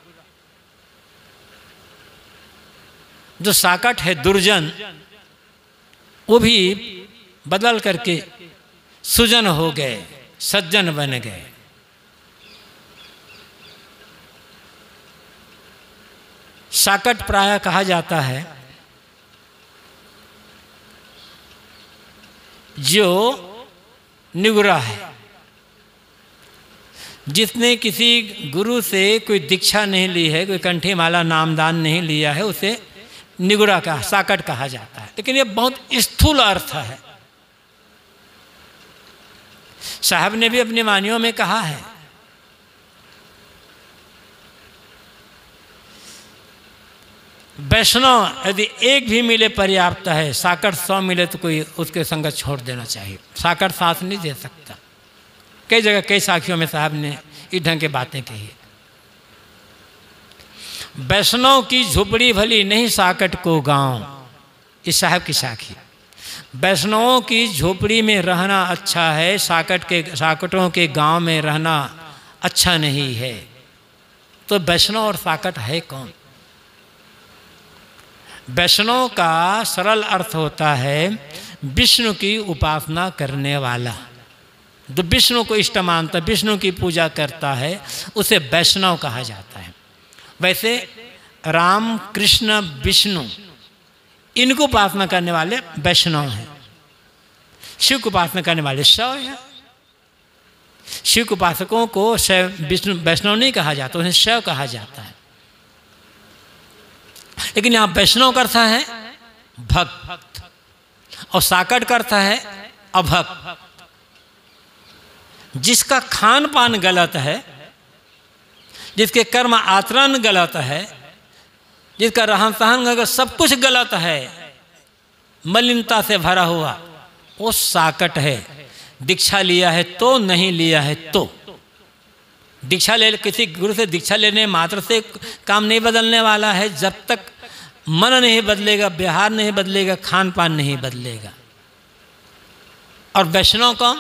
जो साकट है दुर्जन, वो भी बदल करके सुजन हो गए, सज्जन बन गए। साकट प्रायः कहा जाता है जो निगुरा है, जिसने किसी गुरु से कोई दीक्षा नहीं ली है, कोई कंठी माला नामदान नहीं लिया है, उसे निगुरा का साकट कहा जाता है। लेकिन ये बहुत स्थूल अर्थ है। साहब ने भी अपनी वाणियों में कहा है, वैष्णव यदि एक भी मिले पर्याप्त है, साकट सौ मिले तो कोई उसके संगत छोड़ देना चाहिए। साकट साथ नहीं दे सकता। कई जगह कई साखियों में साहब ने इस ढंग की बातें कही। वैष्णव की झुपड़ी भली नहीं साकट को गांव, इस साहब की साखी। वैष्णवों की झोपड़ी में रहना अच्छा है, साकट के साकटों के गांव में रहना अच्छा नहीं है। तो वैष्णव और साकट है कौन? वैष्णव का सरल अर्थ होता है विष्णु की उपासना करने वाला। जो विष्णु को इष्ट मानता, विष्णु की पूजा करता है, उसे वैष्णव कहा जाता है। वैसे राम कृष्ण विष्णु इनको उपासना करने वाले वैष्णव हैं। शिव को उपासना करने वाले शैव हैं। शिव उपासकों को शैव विष्णु वैष्णव नहीं कहा जाता, उन्हें शैव कहा जाता है। लेकिन यहाँ वैष्णव का अर्थ है भक्त और साकट का अर्थ है अभक्त। जिसका खान पान गलत है, जिसके कर्म आचरण गलत है, जिसका रहन सहन अगर सब कुछ गलत है, मलिनता से भरा हुआ, वो साकट है। दीक्षा लिया है तो, नहीं लिया है तो। दीक्षा ले किसी गुरु से दीक्षा लेने मात्र से काम नहीं बदलने वाला है। जब तक मन नहीं बदलेगा, व्यवहार नहीं बदलेगा, खान पान नहीं बदलेगा। और वैष्णव कौन?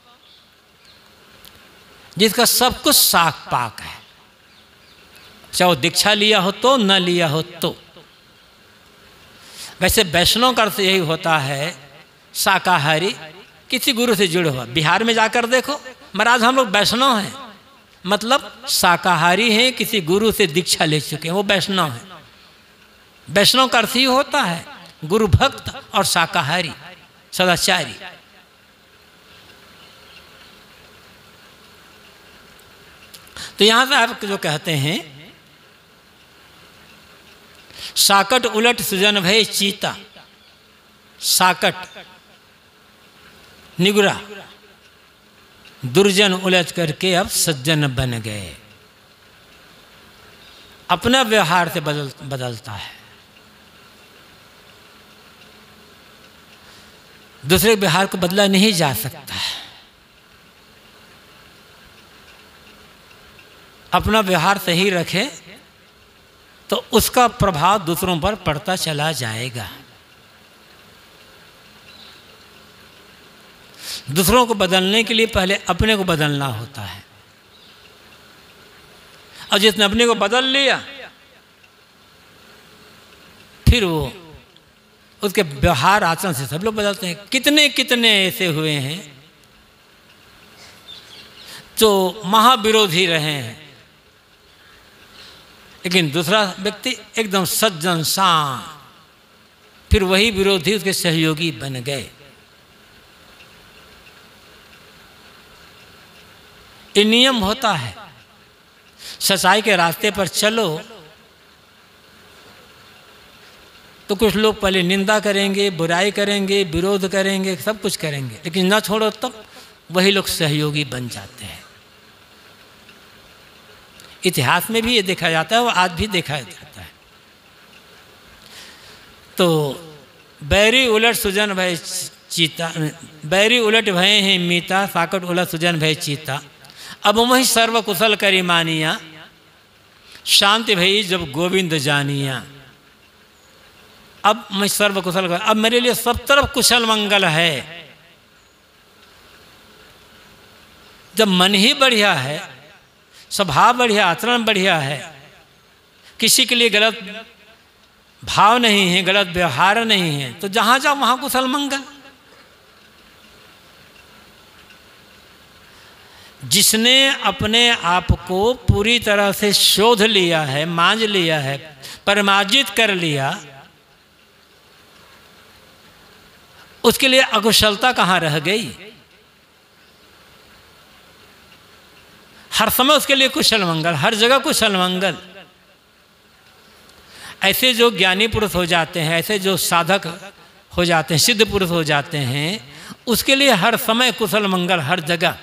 जिसका सब कुछ साख पाक है, चाहे वो दीक्षा लिया हो तो, न लिया हो तो। वैसे वैष्णव का अर्थ यही होता है शाकाहारी, किसी गुरु से जुड़े हुआ। बिहार में जाकर देखो, महाराज हम लोग वैष्णव हैं, मतलब शाकाहारी हैं, किसी गुरु से दीक्षा ले चुके हैं, वो वैष्णव हैं। वैष्णव का अर्थ ही होता है गुरु भक्त और शाकाहारी, सदाचारी। तो यहां से आप जो कहते हैं साकट उलट सुजन भय चीता, साकट निगुरा दुर्जन उलझ करके अब सज्जन बन गए। अपना व्यवहार से बदल बदलता है, दूसरे व्यवहार को बदला नहीं जा सकता है। अपना व्यवहार सही रखे तो उसका प्रभाव दूसरों पर पड़ता चला जाएगा। दूसरों को बदलने के लिए पहले अपने को बदलना होता है, और जिसने अपने को बदल लिया फिर वो उसके व्यवहार आचरण से सब लोग बदलते हैं। कितने कितने ऐसे हुए हैं जो महाविरोधी रहे हैं, लेकिन दूसरा व्यक्ति एकदम सज्जन सा, फिर वही विरोधी उसके सहयोगी बन गए। ये नियम होता है। सच्चाई के रास्ते पर चलो तो कुछ लोग पहले निंदा करेंगे, बुराई करेंगे, विरोध करेंगे, सब कुछ करेंगे, लेकिन ना छोड़ो तो वही लोग सहयोगी बन जाते हैं। इतिहास में भी ये देखा जाता है और आज भी देखा जाता है। तो बैरी उलट सुजन भय चीता, बैरी उलट भय हैं मीता, साकट उलट सुजन भय चीता। अब वही सर्व कुशल करी मानिया, शांति भई जब गोविंद जानिया। अब मैं सर्व कुशल कर, अब मेरे लिए सब तरफ कुशल मंगल है। जब मन ही बढ़िया है, स्वभाव बढ़िया, आचरण बढ़िया है, किसी के लिए गलत भाव नहीं है, गलत व्यवहार नहीं है, तो जहाँ जाओ वहाँ कुशल मंगल। जिसने अपने आप को पूरी तरह से शोध लिया है, मांझ लिया है, परिमार्जित कर लिया, उसके लिए अकुशलता कहाँ रह गई? हर समय उसके लिए कुशल मंगल, हर जगह कुशल मंगल। ऐसे जो ज्ञानी पुरुष हो जाते हैं, ऐसे जो साधक हो जाते हैं, सिद्ध पुरुष हो जाते हैं, उसके लिए हर समय कुशल मंगल हर जगह।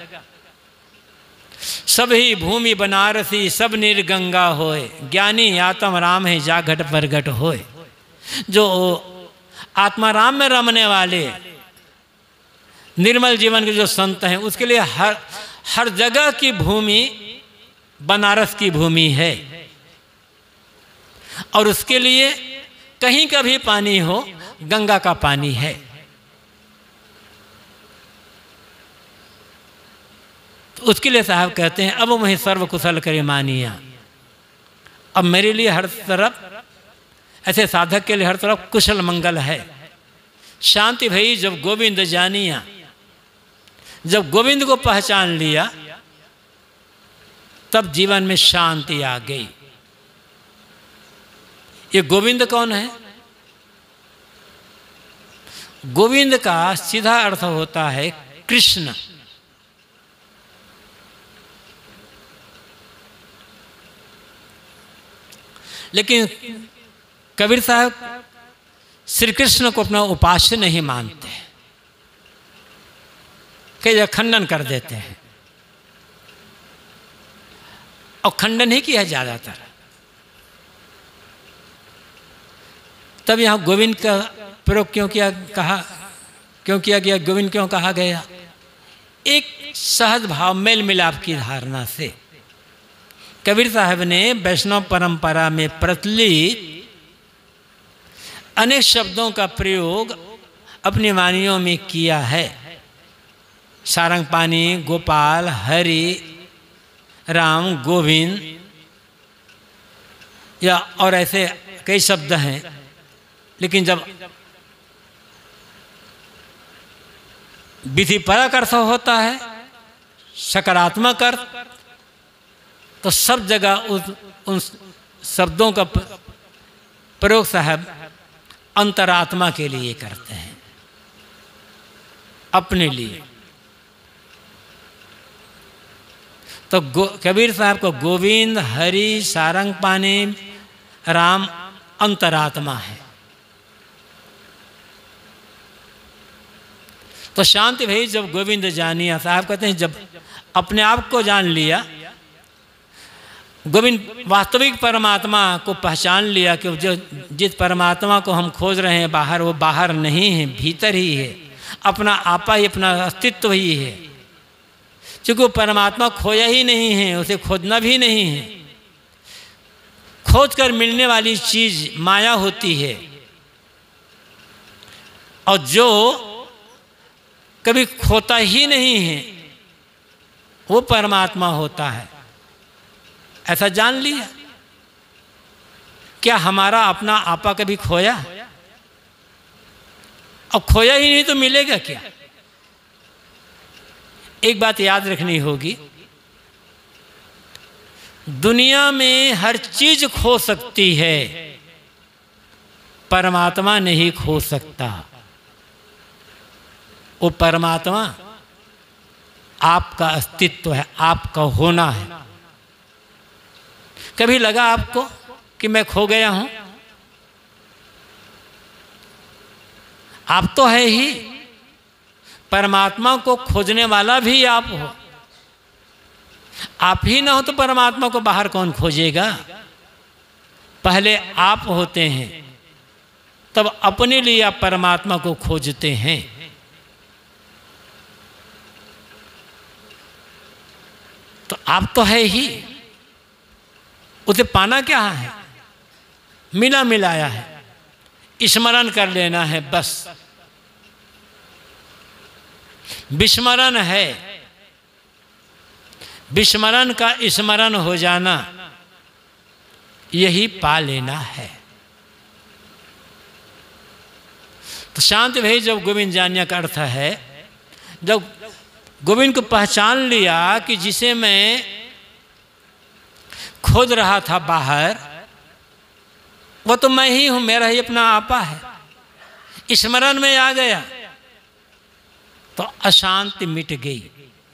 सब ही भूमि बनारसी सब निर्गंगा होए, ज्ञानी आत्म राम है जा घट प्रगट होए। जो आत्मा राम में रमने वाले निर्मल जीवन के जो संत हैं, उसके लिए हर हर जगह की भूमि बनारस की भूमि है। और उसके लिए कहीं का भी पानी हो गंगा का पानी है। तो उसके लिए साहब कहते हैं अब वहीं सर्व कुशल करे मानिया। अब मेरे लिए हर तरफ, ऐसे साधक के लिए हर तरफ कुशल मंगल है। शांति भई जब गोविंद जानिया, जब गोविंद को पहचान लिया तब जीवन में शांति आ गई। ये गोविंद कौन है? गोविंद का सीधा अर्थ होता है कृष्ण। लेकिन कबीर साहब श्री कृष्ण को अपना उपास्य नहीं मानते, कि खंडन कर देते हैं। और खंडन ही किया ज्यादातर। तब यहाँ गोविंद का प्रयोग क्यों किया कहा क्यों किया गया गोविंद क्यों कहा गया? एक सहज भाव मेल मिलाप की धारणा से कबीर साहब ने वैष्णव परंपरा में प्रचलित अनेक शब्दों का प्रयोग अपनी वाणियों में किया है। सारंगपाणी, गोपाल, हरि, राम, गोविंद या और ऐसे कई शब्द हैं। लेकिन जब विधिपरक अर्थ होता है, सकारात्मक अर्थ, तो सब जगह उस उन शब्दों का प्रयोग साहब अंतरात्मा के लिए करते हैं, अपने लिए। तो कबीर साहब को गोविंद, हरि, सारंगपाणी, राम अंतरात्मा है। तो शांति भाई जब गोविंद जानिया, साहब कहते हैं जब अपने आप को जान लिया, गोविंद वास्तविक परमात्मा को पहचान लिया कि जो जिस परमात्मा को हम खोज रहे हैं बाहर, वो बाहर नहीं है, भीतर ही है। अपना आपा ही, अपना अस्तित्व ही है। क्योंकि वो परमात्मा खोया ही नहीं है, उसे खोजना भी नहीं है। खोज कर मिलने वाली चीज माया होती है, और जो कभी खोता ही नहीं है वो परमात्मा होता है। ऐसा जान लिया। क्या हमारा अपना आपा कभी खोया? और खोया ही नहीं तो मिलेगा क्या? एक बात याद रखनी होगी, दुनिया में हर चीज खो सकती है, परमात्मा नहीं खो सकता। वो परमात्मा आपका अस्तित्व है, आपका होना है। कभी लगा आपको कि मैं खो गया हूं? आप तो है ही। परमात्मा को खोजने वाला भी आप हो। आप ही ना हो तो परमात्मा को बाहर कौन खोजेगा? पहले आप होते हैं, तब अपने लिए आप परमात्मा को खोजते हैं। तो आप तो है ही। उसे पाना क्या है? मिला मिलाया है, स्मरण कर लेना है बस। विस्मरण है, विस्मरण का स्मरण हो जाना, यही पा लेना है। तो शांत भाई जब गोविंद जानिया का अर्थ है, जब गोविंद को पहचान लिया कि जिसे मैं खोज रहा था बाहर, वो तो मैं ही हूं, मेरा ही अपना आपा है। स्मरण में आ गया तो अशांति मिट गई।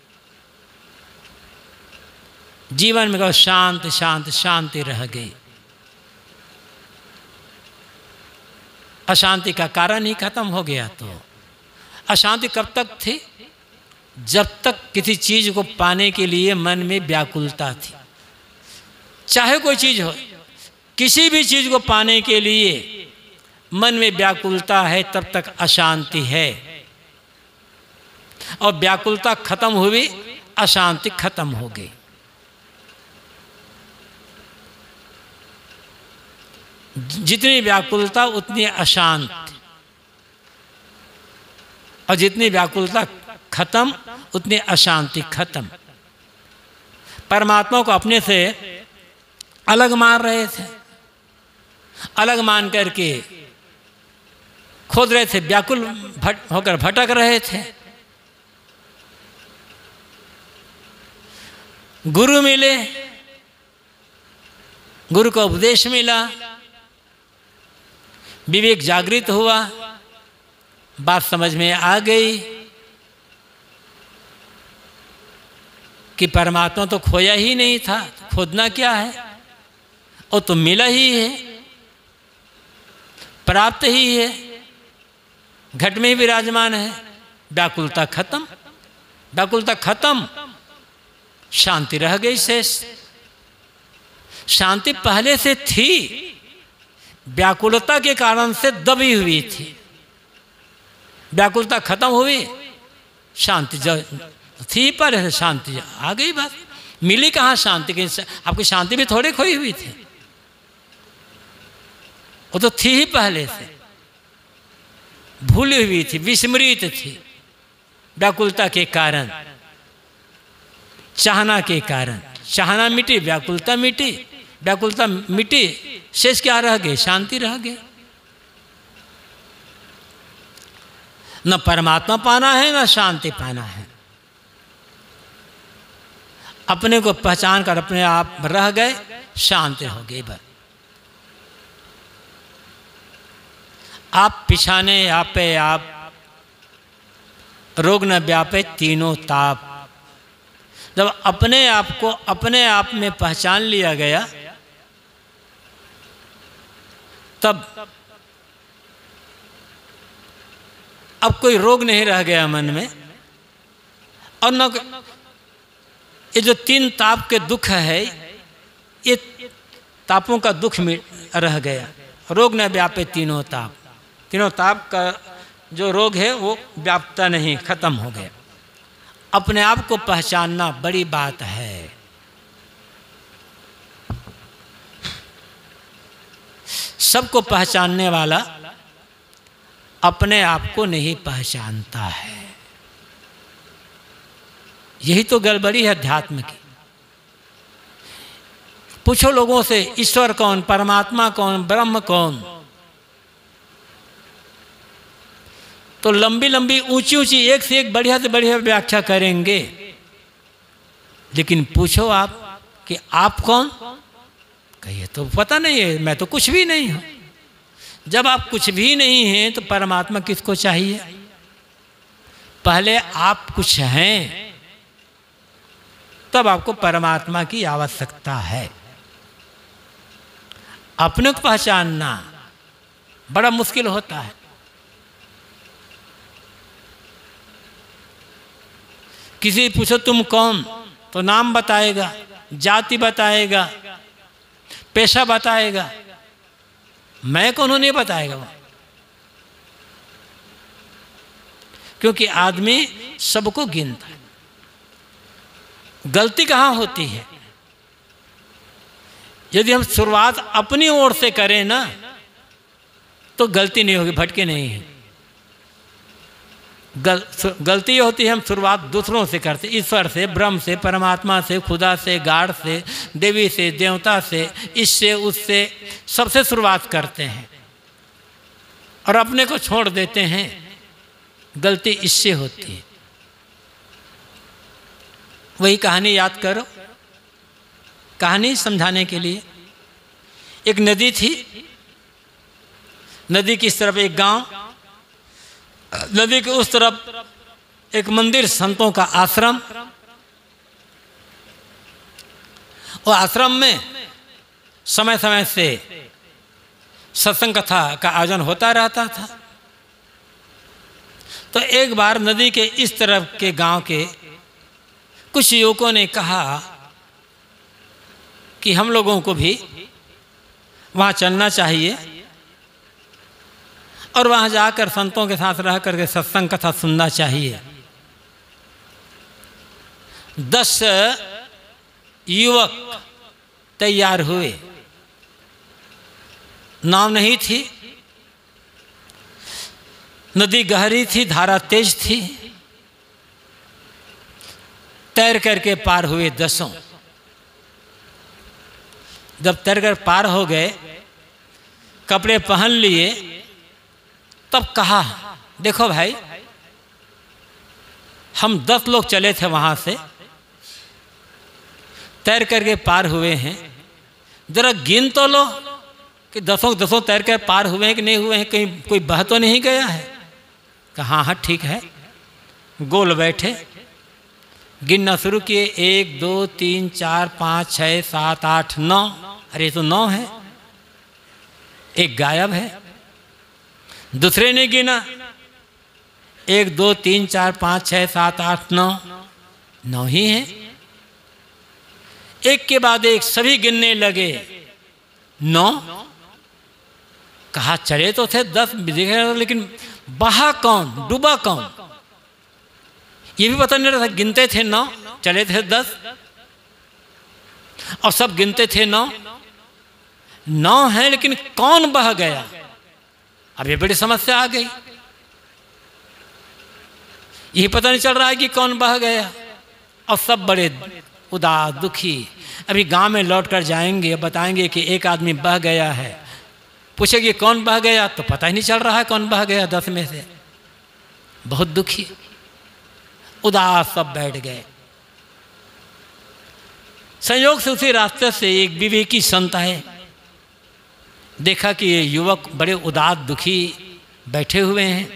जीवन में कहो शांत शांत शांति रह गई। अशांति का कारण ही खत्म हो गया। तो अशांति कब तक थी? जब तक किसी चीज को पाने के लिए मन में व्याकुलता थी। चाहे कोई चीज हो, किसी भी चीज को पाने के लिए मन में व्याकुलता है, तब तक अशांति है। और व्याकुलता खत्म हुई, अशांति खत्म हो गई। जितनी व्याकुलता उतनी अशांत, और जितनी व्याकुलता खत्म उतनी अशांति खत्म। परमात्मा को अपने से अलग मान रहे थे, अलग मान करके खोद रहे थे, व्याकुल भट होकर भटक रहे थे। गुरु मिले, गुरु का उपदेश मिला, विवेक जागृत हुआ, बात समझ में आ गई कि परमात्मा तो खोया ही नहीं था, खोदना क्या है, और तो मिला ही है, प्राप्त ही है, घट में ही विराजमान है। व्याकुलता खत्म, व्याकुलता खत्म, शांति रह गई शेष। शांति पहले से थी, व्याकुलता के कारण से दबी हुई थी। व्याकुलता खत्म हुई, शांति जो थी पहले से शांति आ गई। बस मिली कहाँ शांति की? आपकी शांति भी थोड़ी खोई हुई थी, वो तो थी ही पहले से, भूली हुई थी, विस्मृत थी। व्याकुलता के कारण, चाहना के कारण, चाहना मिटी, व्याकुलता मिटी, व्याकुलता मिटी, शेष क्या रह गए? शांति रह गई। न परमात्मा पाना है, न शांति पाना है। अपने को पहचान कर अपने आप रह गए, शांति हो गई। बस आप पिछाने आपे आप, रोग न व्यापे तीनों ताप। जब अपने आप को अपने आप में पहचान लिया गया, तब अब कोई रोग नहीं रह गया मन में। और न ये जो तीन ताप के दुख है, ये तापों का दुख में रह गया। रोग न व्यापे तीनों ताप, तीनों ताप का जो रोग है वो व्यापता नहीं, खत्म हो गया। अपने आप को पहचानना बड़ी बात है। सबको पहचानने वाला अपने आप को नहीं पहचानता है। यही तो गड़बड़ी है अध्यात्म की। पूछो लोगों से, ईश्वर कौन, परमात्मा कौन, ब्रह्म कौन, तो लंबी लंबी ऊंची ऊंची एक से एक बढ़िया से बढ़िया व्याख्या करेंगे। लेकिन पूछो आप कि आप कौन, कहिए तो पता नहीं है, मैं तो कुछ भी नहीं हूं। जब आप कुछ भी नहीं हैं तो परमात्मा किसको चाहिए? पहले आप कुछ हैं, तब आपको परमात्मा की आवश्यकता है। अपने को पहचानना बड़ा मुश्किल होता है। किसी पूछो तुम कौन, तो नाम बताएगा, जाति बताएगा, पेशा बताएगा, मैं कौन हूं नहीं बताएगा वो। क्योंकि आदमी सबको गिनता है। गलती कहाँ होती है? यदि हम शुरुआत अपनी ओर से करें ना, तो गलती नहीं होगी, भटके नहीं है। गल, गलती ये होती है हम शुरुआत दूसरों से करते, ईश्वर से, ब्रह्म से, परमात्मा से, खुदा से, गाड़ से, देवी से, देवता से, इससे उससे, सबसे शुरुआत करते हैं और अपने को छोड़ देते हैं। गलती इससे होती है। वही कहानी याद करो, कहानी समझाने के लिए। एक नदी थी, नदी की इस तरफ एक गांव, नदी के उस तरफ एक मंदिर, संतों का आश्रम, और आश्रम में समय समय से सत्संग कथा का आयोजन होता रहता था। तो एक बार नदी के इस तरफ के गांव के कुछ युवकों ने कहा कि हम लोगों को भी वहाँ चलना चाहिए और वहाँ जाकर संतों के साथ रह करके सत्संग कथा सुनना चाहिए। दस युवक तैयार हुए। नाव नहीं थी, नदी गहरी थी, धारा तेज थी। तैर करके पार हुए दसों। जब तैर कर पार हो गए, कपड़े पहन लिए, तब कहा, देखो भाई, हम दस लोग चले थे वहाँ से, तैर करके पार हुए हैं, जरा गिन तो लो कि दसों दसों तैर कर पार हुए हैं कि नहीं हुए हैं, कहीं कोई बह तो नहीं गया है। कहा हाँ हाँ ठीक है। गोल बैठे, गिनना शुरू किए, एक दो तीन चार पाँच छः सात आठ नौ। अरे तो नौ है, एक गायब है। दूसरे ने गिना, एक दो तीन चार पाँच छः सात आठ नौ, नौ ही है। एक के बाद एक सभी गिनने लगे, नौ। कहा चले तो थे दस, लेकिन बहा कौन, डूबा कौन, ये भी पता नहीं रहा। गिनते थे नौ, चले थे दस, और सब गिनते थे नौ। नौ है लेकिन कौन बह गया, अब ये बड़ी समस्या आ गई। यही पता नहीं चल रहा है कि कौन बह गया, और सब बड़े उदास दुखी। अभी गांव में लौट कर जाएंगे, बताएंगे कि एक आदमी बह गया है। पूछेगी कौन बह गया, तो पता ही नहीं चल रहा है कौन बह गया दस में से। बहुत दुखी, उदास सब बैठ गए। संयोग से उसी रास्ते से एक विवेकी संत आए। देखा कि ये युवक बड़े उदास दुखी बैठे हुए हैं,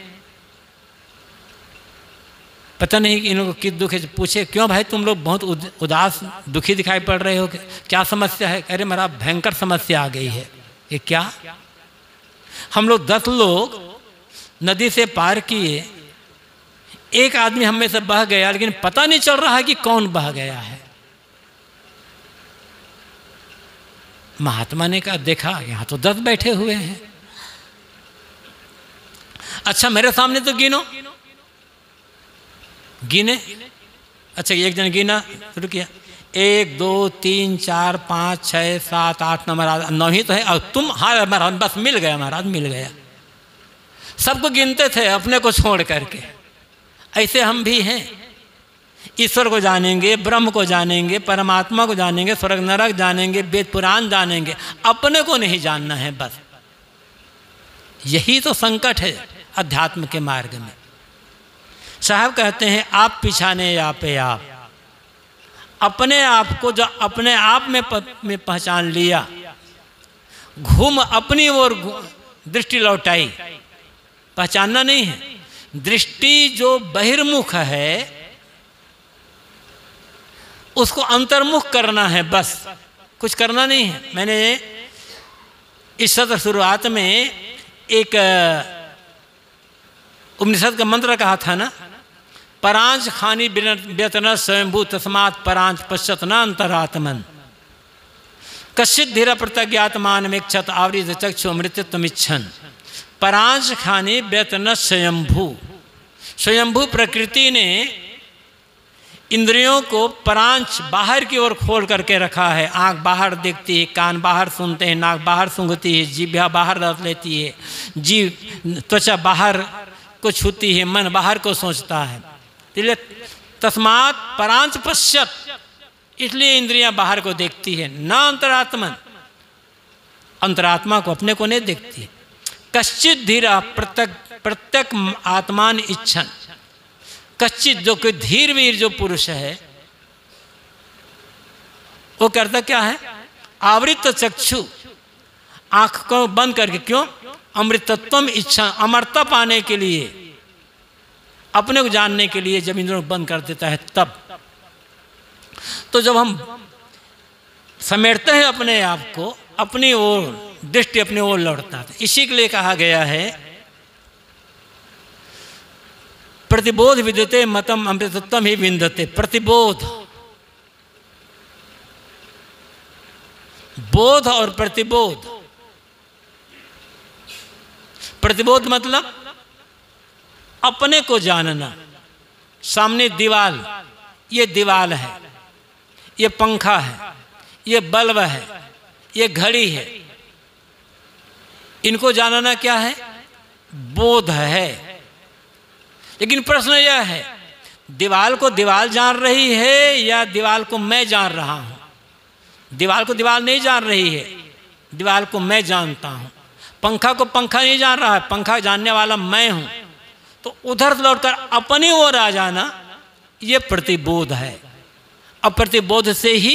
पता नहीं कि इनको किस दुख है। पूछे क्यों भाई तुम लोग बहुत उदास दुखी दिखाई पड़ रहे हो, क्या समस्या है? अरे मेरा भयंकर समस्या आ गई है। ये क्या? हम लोग दस लोग नदी से पार किए, एक आदमी हम में से बह गया, लेकिन पता नहीं चल रहा है कि कौन बह गया है। महात्मा ने कहा देखा यहां तो दस बैठे हुए हैं, अच्छा मेरे सामने तो गिनो। गिने, अच्छा एक जन गिना शुरू किया, एक दो तीन चार पाँच छः सात आठ नौ, महाराज नौ ही तो है। और तुम, हाँ महाराज बस मिल गया, महाराज मिल गया। सबको गिनते थे अपने को छोड़ करके। ऐसे हम भी हैं, ईश्वर को जानेंगे, ब्रह्म को जानेंगे, परमात्मा को जानेंगे, स्वर्ग नरक जानेंगे, वेद पुराण जानेंगे, अपने को नहीं जानना है बस। यही तो संकट है अध्यात्म के मार्ग में। साहब कहते हैं आप पिछाने आपे आप, अपने आप को जो अपने आप में में पहचान लिया, घूम अपनी ओर दृष्टि लौटाई। पहचानना नहीं है, दृष्टि जो बहिर्मुख है उसको अंतर्मुख करना है, बस कुछ करना नहीं है। मैंने इस सत्र शुरुआत में एक उपनिषद का मंत्र कहा था ना, परांच खानी व्यतना स्वयंभू तस्मात् परांच पश्चत न अंतरात्मन कश्चित धीरा प्रत्यज्ञात्मान में क्षत आवृत चक्षु मृत्युत्वमिच्छन। परांच खानी व्यतना स्वयंभू, स्वयंभू प्रकृति ने इंद्रियों को परांच बाहर की ओर खोल करके रखा है। आँख बाहर देखती है, कान बाहर सुनते हैं, नाक बाहर सूंघती है, जीभ बाहर रस लेती है, जीव त्वचा बाहर को छूती है, मन बाहर को सोचता है। इसलिए तस्मात् परांच पश्यत, इसलिए इंद्रियां बाहर को देखती है, ना अंतरात्मन, अंतरात्मा को अपने को नहीं देखती। कश्चित धीरा प्रत्यक प्रत्यक आत्मान इच्छन, कश्चित जो कोई धीर वीर जो पुरुष है वो करता क्या है, आवृत चक्षु, आंख को बंद करके, क्यों? अमृतत्वम इच्छा, अमरता पाने के लिए अपने को जानने के लिए जब इंद्रियों को बंद कर देता है तब। तो जब हम समेटते हैं अपने आप को, अपनी ओर दृष्टि अपनी ओर लौटता है। इसी के लिए कहा गया है प्रतिबोध विद्यते मतम अमृतत्वम ही विंदते। प्रतिबोध, बोध और प्रतिबोध। प्रतिबोध मतलब अपने को जानना। सामने दीवाल, ये दीवाल है, ये पंखा है, ये बल्ब है, ये घड़ी है, इनको जानना क्या है? बोध है। लेकिन प्रश्न यह है, दीवाल को दीवाल जान रही है या दीवाल को मैं जान रहा हूं? दीवाल को दीवाल नहीं जान रही है, दीवाल को मैं जानता हूं। पंखा को पंखा नहीं जान रहा है, पंखा जानने वाला मैं हूं। तो उधर से लौटकर अपनी ओर आ जाना, ये प्रतिबोध है। अब प्रतिबोध से ही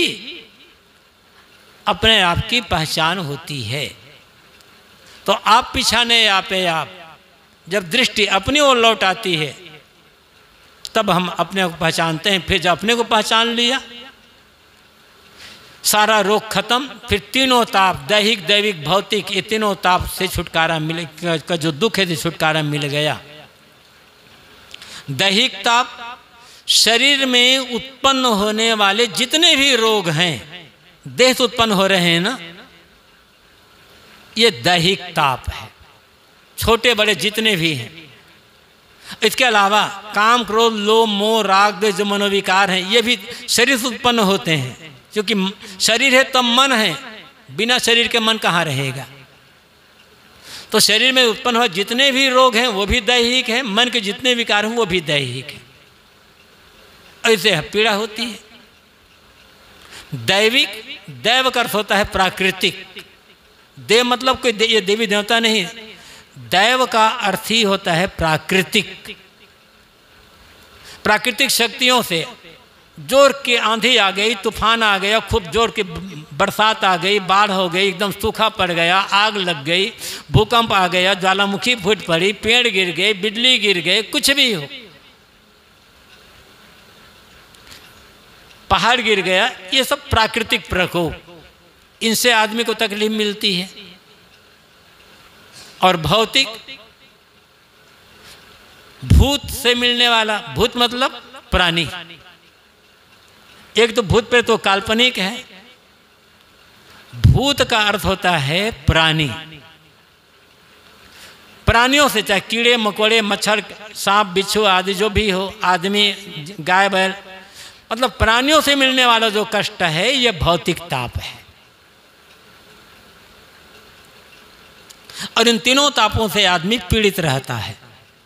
अपने आप की पहचान होती है। तो आप पिछाने आपे आप, जब दृष्टि अपनी ओर लौट आती है तब हम अपने को पहचानते हैं। फिर जब अपने को पहचान लिया, सारा रोग खत्म। फिर तीनों ताप, दैहिक, दैविक, भौतिक, ये तीनों ताप से छुटकारा मिल का जो दुख है, छुटकारा मिल गया। दैहिक ताप, शरीर में उत्पन्न होने वाले जितने भी रोग हैं, देह से उत्पन्न हो रहे हैं ना, ये दैहिक ताप है, छोटे बड़े जितने भी हैं। इसके अलावा काम, क्रोध, लोभ, मोह, राग, द्वेष जो मनोविकार हैं, ये भी शरीर से उत्पन्न होते हैं। क्योंकि शरीर है तब मन है, बिना शरीर के मन कहाँ रहेगा। तो शरीर में उत्पन्न हुए जितने भी रोग हैं वो भी दैहिक हैं, मन के जितने विकार हैं वो भी दैहिक हैं। ऐसे पीड़ा होती है। दैविक, दैव का अर्थ होता है प्राकृतिक। देव मतलब कोई दे, ये देवी देवता नहीं, दैव का अर्थ ही होता है प्राकृतिक। प्राकृतिक शक्तियों से जोर की आंधी आ गई, तूफान आ गया, खूब जोर की बरसात आ गई, बाढ़ हो गई, एकदम सूखा पड़ गया, आग लग गई, भूकंप आ गया, ज्वालामुखी फूट पड़ी, पेड़ गिर गए, बिजली गिर गए, कुछ भी हो, पहाड़ गिर गया, ये सब प्राकृतिक प्रकोप, इनसे आदमी को तकलीफ मिलती है। और भौतिक, भूत से मिलने वाला, भूत मतलब प्राणी। एक तो भूत पे तो काल्पनिक है, भूत का अर्थ होता है प्राणी। प्राणियों से, चाहे कीड़े मकोड़े, मच्छर, सांप, बिच्छू आदि जो भी हो, आदमी, गाय, बैल, मतलब प्राणियों से मिलने वाला जो कष्ट है ये भौतिक ताप है। और इन तीनों तापों से आदमी पीड़ित रहता है।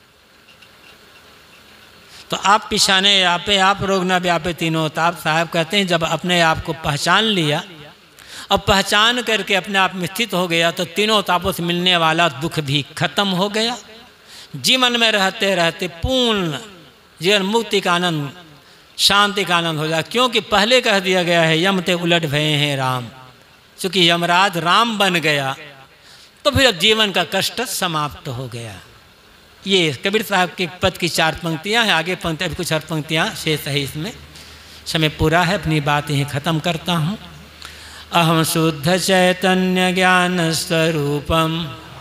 तो आप पिछाने आपे आप, रोग न व्यापे तीनों ताप। साहब कहते हैं जब अपने आप को पहचान लिया, अब पहचान करके अपने आप में स्थित हो गया, तो तीनों तापों से मिलने वाला दुख भी खत्म हो गया। जीवन में रहते रहते पूर्ण जीवन मुक्ति का आनंद, शांति का आनंद हो जाए। क्योंकि पहले कह दिया गया है यम ते उलट भये हैं राम। चूँकि यमराज राम बन गया तो फिर अब जीवन का कष्ट समाप्त हो गया। ये कबीर साहब के पद की चार पंक्तियां हैं, आगे पंक्ति अभी कुछ और पंक्तियां शेष है। इसमें समय पूरा है, अपनी बात यहीं ख़त्म करता हूँ। अहम शुद्ध चैतन्य ज्ञान स्वरूपम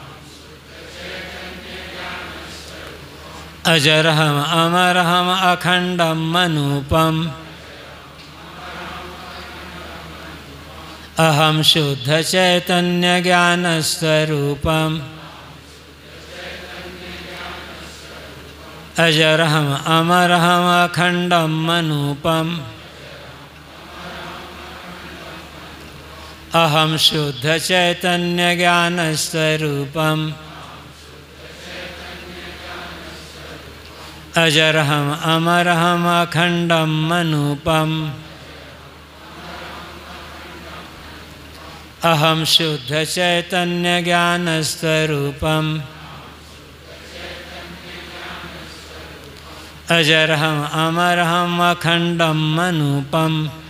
अजरहम अमरहम अखंडम मनूपम। अहम शुद्ध चैतन्य ज्ञान स्वरूपम अजरहम अमरहम अखंडम मनूपम। अहम शुद्ध चैतन्य ज्ञान स्वरूपम अजरहम अमरहम अखंडम मनूपम। अहम शुद्ध चैतन्य ज्ञान स्वरूपम अजरहम अमरहम अखंडम मनूपम।